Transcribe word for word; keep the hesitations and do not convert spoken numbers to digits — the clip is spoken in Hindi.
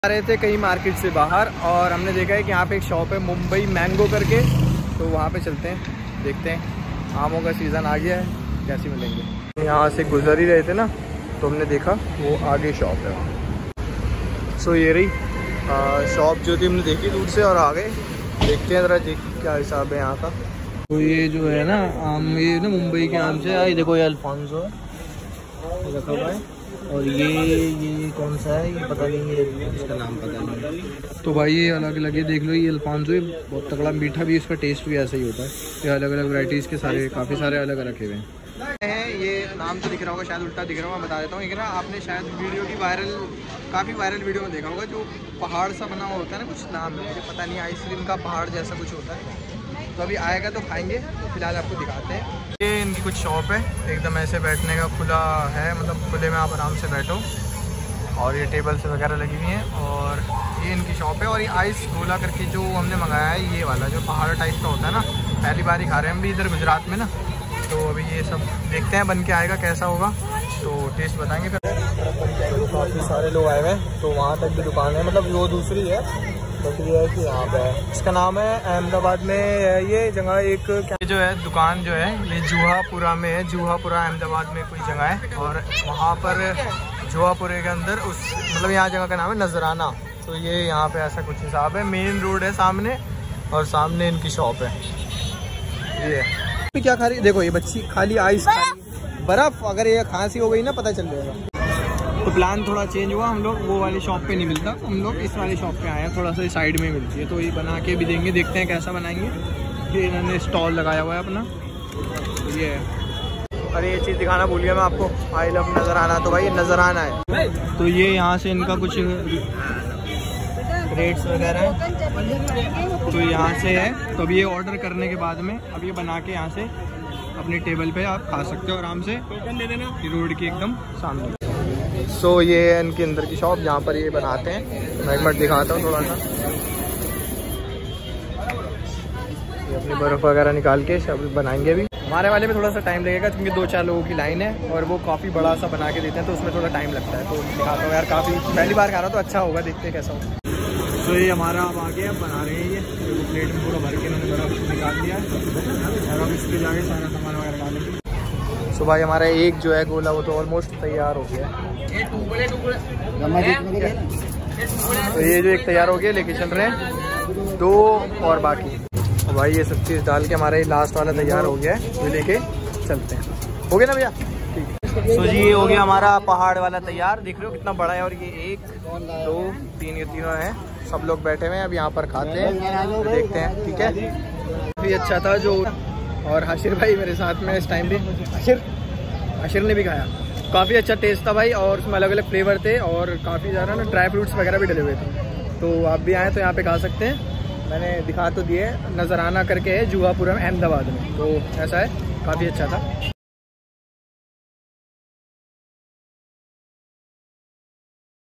आ रहे थे कहीं मार्केट से बाहर और हमने देखा है कि यहाँ पे एक शॉप है मुंबई मैंगो करके, तो वहाँ पे चलते हैं, देखते हैं। आमों का सीज़न आ गया है, कैसे मिलेंगे। यहाँ से गुजर ही रहे थे ना, तो हमने देखा वो आगे शॉप है। सो ये रही शॉप जो थी, हमने देखी दूर से और आ गए, देखते हैं ज़रा देख क्या हिसाब है यहाँ का। तो ये जो है ना आम, ये ना मुंबई के आम से आई, देखो ये अल्फांसो है रखा हुआ है, और ये ये कौन सा है ये पता नहीं है, इसका नाम पता नहीं। तो भाई ये अलग अलग है, देख लो ये अल्फांसो बहुत तगड़ा मीठा भी, इसका टेस्ट भी ऐसा ही होता है। ये अलग अलग वैराइटीज़ के सारे काफ़ी सारे अलग रखे हुए हैं। ये नाम तो दिख रहा होगा, शायद उल्टा दिख रहा होगा, मैं बता देता हूँ। ना आपने शायद वीडियो की वायरल काफ़ी वायरल वीडियो में देखा होगा, जो पहाड़ सा बना हुआ होता है ना, कुछ नाम है मुझे पता नहीं, आइसक्रीम का पहाड़ जैसा कुछ होता है। तो अभी आएगा तो खाएंगे, फिलहाल आपको दिखाते हैं। ये इनकी कुछ शॉप है, एकदम ऐसे बैठने का खुला है, मतलब खुले में आप आराम से बैठो, और ये टेबल्स वगैरह लगी हुई हैं, और ये इनकी शॉप है। और ये आइस गोला करके जो हमने मंगाया है, ये वाला जो पहाड़ टाइप का होता है ना, पहली बार ही खा रहे हैं हम भी इधर गुजरात में ना। तो अभी ये सब देखते हैं, बन के आएगा कैसा होगा तो टेस्ट बताएंगे फिर। काफ़ी सारे लोग आए हुए हैं, तो वहाँ तक भी दुकान है, मतलब वो दूसरी है, बट ये है कि यहाँ पे है। इसका नाम है अहमदाबाद में है ये जगह, एक क्या जो है दुकान जो है ये जूहापुरा में है, जूहापुरा अहमदाबाद में कोई जगह है, और वहाँ पर जूहापुरे के अंदर उस मतलब यहाँ जगह का नाम है नजराना। तो ये यहाँ पे ऐसा कुछ हिसाब है, मेन रोड है सामने, और सामने इनकी शॉप है। ये क्या खा रही, देखो ये बच्ची खाली आइस खा रही, बर्फ। अगर ये खांसी हो गई ना पता चल जाएगा। तो प्लान थोड़ा चेंज हुआ, हम लोग वो वाली शॉप पे नहीं मिलता, हम लोग इस वाली शॉप पे आए हैं, थोड़ा सा साइड में मिलती है, तो ये बना के भी देंगे, देखते हैं कैसा बनाएंगे। ये इन्होंने स्टॉल लगाया हुआ है अपना, तो ये है। अरे ये चीज़ दिखाना भूल गया मैं आपको, आई लव नजराना। तो भाई ये नजराना है, तो ये यहाँ से इनका कुछ रेट्स वगैरह है, तो यहाँ से है। तो अभी ये ऑर्डर करने के बाद में अब ये बना के यहाँ से अपने टेबल पे आप खा सकते हो आराम से, रोड के एकदम सामने। सो so, ये है इनके अंदर की शॉप जहाँ पर ये बनाते हैं। मैं एक मिनट दिखाता हूँ थोड़ा सा, ये अपनी बर्फ़ वगैरह निकाल के सब बनाएंगे। अभी हमारे वाले में थोड़ा सा टाइम लगेगा, क्योंकि दो चार लोगों की लाइन है, और वो काफ़ी बड़ा सा बना के देते हैं, तो उसमें थोड़ा टाइम लगता है। तो दिखाता हूँ यार, काफ़ी पहली बार खा रहा तो अच्छा होगा, देखते हैं कैसा होगा। तो ये हमारा अब आ गया, अब बना रहे हैं ये, तो प्लेट में पूरा भर के मैंने बर्फ़ निकाल दिया है, और अब इसके जाके सारा सामान वगैरह डालेंगे। तो भाई हमारा एक जो है गोला वो तो ऑलमोस्ट तैयार हो गया है। तो ये जो एक तैयार हो गया, लेके चल रहे हैं दो और बाकी। तो भाई ये सब चीज़ डाल के हमारा ये लास्ट वाला तैयार हो गया है, ये लेके चलते हैं। हो गया ना भैया, ठीक है। तो जी ये हो गया हमारा पहाड़ वाला तैयार, देख रहे हो कितना बड़ा है, और ये एक दो तीन, ये तीनों हैं, सब लोग बैठे हुए हैं, अब यहाँ पर खाते हैं, तो देखते हैं, ठीक है। काफ़ी अच्छा था जो, और हाशिर भाई मेरे साथ में इस टाइम भी, हाशिर हाशिर ने भी खाया, काफ़ी अच्छा टेस्ट था भाई, और उसमें अलग अलग फ्लेवर थे, और काफ़ी ज़्यादा ना ड्राई फ्रूट्स वगैरह भी डले हुए थे। तो आप भी आएँ तो यहाँ पे खा सकते हैं, मैंने दिखा तो दिए, नजराना करके है जूहापुरा में अहमदाबाद में, तो ऐसा है, काफ़ी अच्छा था।